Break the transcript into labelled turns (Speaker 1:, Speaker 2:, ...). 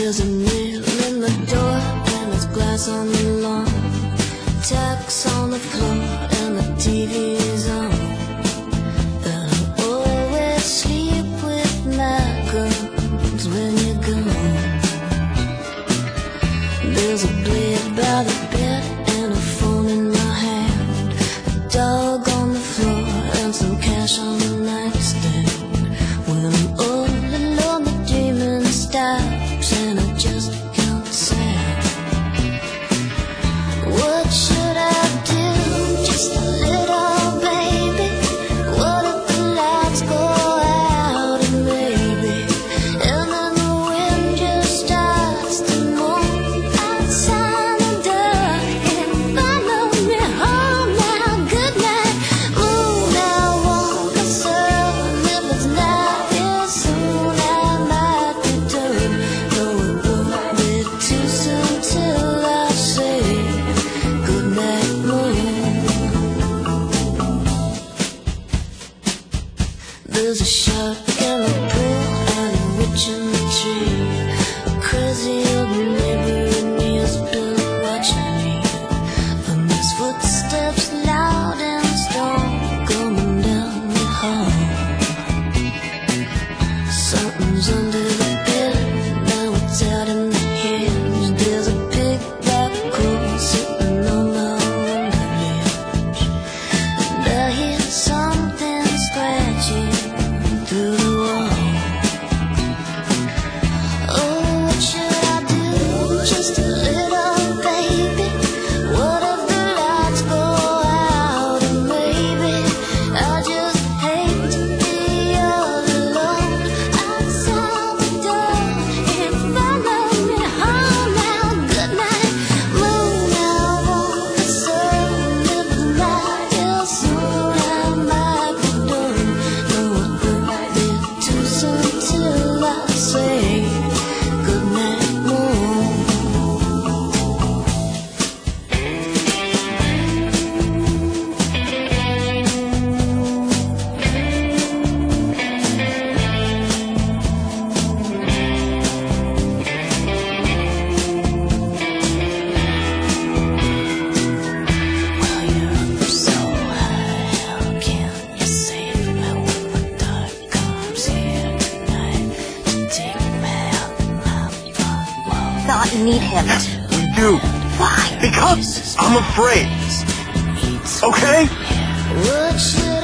Speaker 1: There's a nail in the door and there's glass on the lawn, tacks on the floor and the TV's on. And I always sleep with my guns when you're gone. There's a blade by the bed and a phone in my hand, a dog on the floor and some cash on the nightstand. When I'm all alone the dreaming stops and I just count sand. What should I do? Just a little baby. What if the lights go out and maybe, and then the wind just starts to move outside the door and follow me home now. Good night, moon. I want the sun. If it's not here soon, I might return. No, it won't be too soon till I say good night, moon. There's a shark in the pool and a witch in the tree. A crazy old neighbor and me has been watching me. The next footsteps loud and strong coming down the hall. Something's under the bed, now it's out in the hedge. There's a big black hole sitting on my window ledge, and I hear something scratching through the wall. Oh, what should I do? Just a little baby. What if the lights go out and maybe I just hate to be all alone outside the door and follow me home now. Good night, moon. I want the sun. If it's not here soon, I might be done. No, it won't be too soon till I say good night, moon. While you're up so high, how can you save me when the dark comes here tonight to take me out my front wall?
Speaker 2: Not need him.
Speaker 3: We do.
Speaker 2: Why?
Speaker 3: Because I'm afraid. Okay?
Speaker 1: What should